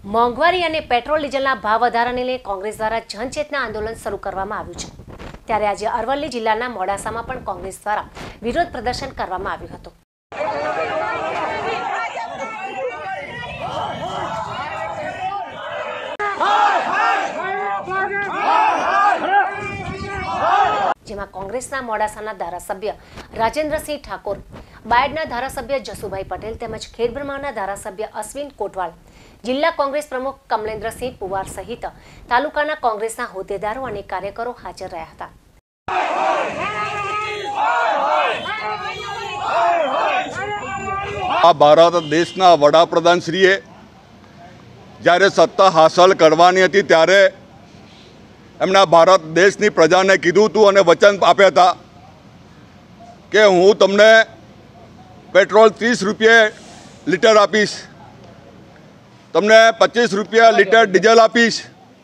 મોંઘવારી અને પેટ્રોલ ડીઝલના ભાવ વધારાને લઈને કોંગ્રેસ દ્વારા જનચેતના આંદોલન શરૂ કરવામાં આવ્યું છે। ત્યારે આજે અરવલ્લી જિલ્લાના મોડાસામાં પણ કોંગ્રેસ દ્વારા વિરોધ પ્રદર્શન કરવામાં આવ્યું હતું। જેમાં કોંગ્રેસના મોડાસાના ધારાસભ્ય રાજેન્દ્રસિંહ ઠાકોર, બાયડના ધારાસભ્ય જસુભાઈ પટેલ તેમજ ખેડબ્રહ્માના ધારાસભ્ય અશ્વિન કોટવાલ, જિલ્લા કોંગ્રેસ પ્રમુખ કમલેન્દ્રસિંહ પુવાર સહિત તાલુકાના કોંગ્રેસના હોદ્દેદારો અને કાર્યકરો હાજર રહ્યા હતા। આ ભારત દેશના વડાપ્રધાનશ્રીએ જ્યારે સત્તા હાંસલ કરવાની હતી ત્યારે એમના ભારત દેશની પ્રજાને કીધું હતું અને વચન આપ્યા હતા કે હું તમને પેટ્રોલ 30 રૂપિયે લીટર આપીશ, તમને 25 રૂપિયા લીટર ડીઝલ આપીશ।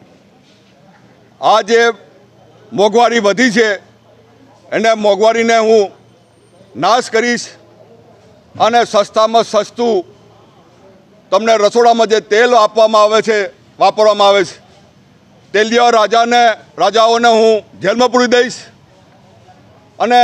આ જે મોંઘવારી વધી છે એને મોંઘવારીને હું નાશ કરીશ અને સસ્તામાં સસ્તું તમને રસોડામાં જે તેલ આપવામાં આવે છે, વાપરવામાં આવે છે, તેલિયા રાજાઓને હું જેલમાં પૂરી દઈશ અને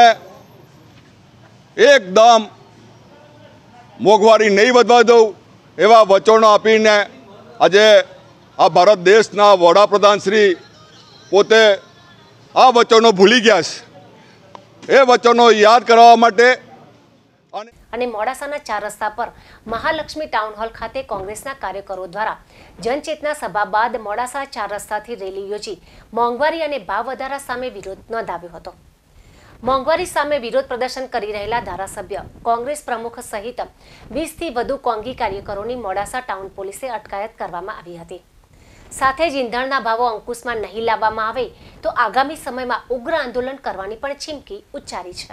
એકદમ મોંઘવારી નહીં વધવા દઉં એવા વચનો આપીને આજે આ ભારત દેશના વડાપ્રધાન શ્રી પોતે આ વચનો ભૂલી ગયા છે। એ વચનો યાદ કરવા માટે અને મોડાસાના 4 રસ્તા પર મહાલક્ષ્મી ટાઉન હોલ ખાતે કોંગ્રેસના કાર્યકરો દ્વારા જનચેતના સભા બાદ મોડાસા 4 રસ્તાથી રેલી યોજી મોંઘવારી અને ભાવ વધારા સામે વિરોધ નોંધાવ્યો હતો। મોંઘવારી સામે વિરોધ પ્રદર્શન કરી રહેલા ધારાસભ્ય, કોંગ્રેસ પ્રમુખ સહિત 20થી વધુ કોંગી કાર્યકરોની મોડાસા ટાઉન પોલીસે અટકાયત કરવામાં આવી હતી। સાથે જ ઈંધણના ભાવો અંકુશમાં નહીં લાવવામાં આવે તો આગામી સમયમાં ઉગ્ર આંદોલન કરવાની પણ ચીમકી ઉચ્ચારી છે।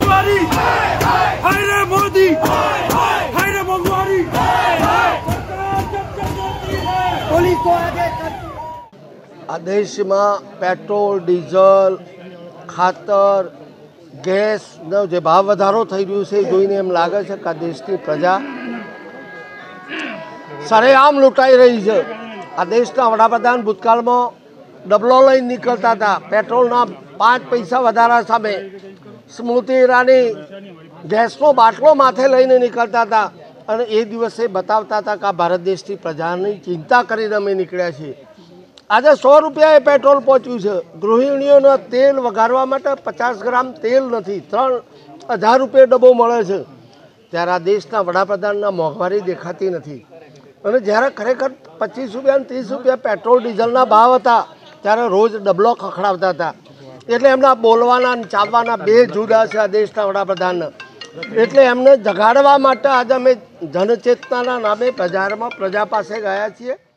આ દેશમાં પેટ્રોલ, ડીઝલ, ખાતર, ગેસનો જે ભાવ વધારો થઈ રહ્યો છે એ જોઈને એમ લાગે છે કે આ દેશની પ્રજા સરેઆમ લૂંટાઈ રહી છે। આ દેશના વડાપ્રધાન ભૂતકાળમાં ડબલો લઈને નીકળતા હતા, પેટ્રોલના 5 પૈસા વધારા સામે સ્મૃતિ ઈરાની ગેસનો બાટલો માથે લઈને નીકળતા હતા અને એ દિવસે બતાવતા હતા કે આ ભારત દેશની પ્રજાની ચિંતા કરીને અમે નીકળ્યા છીએ। આજે 100 રૂપિયાએ પેટ્રોલ પહોંચ્યું છે। ગૃહિણીઓના તેલ વઘારવા માટે 50 ગ્રામ તેલ નથી, 3000 રૂપિયા ડબ્બો મળે છે। ત્યારે આ દેશના વડાપ્રધાનના મોંઘવારી દેખાતી નથી અને જ્યારે ખરેખર 25 રૂપિયા અને 30 રૂપિયા પેટ્રોલ ડીઝલના ભાવ હતા ત્યારે રોજ ડબલો ખખડાવતા હતા। એટલે એમના બોલવાના અને ચાલવાના બે જુદા છે આ દેશના વડાપ્રધાનના। એટલે એમને જગાડવા માટે આજે અમે જનચેતનાના નામે પ્રજા પાસે ગયા છીએ।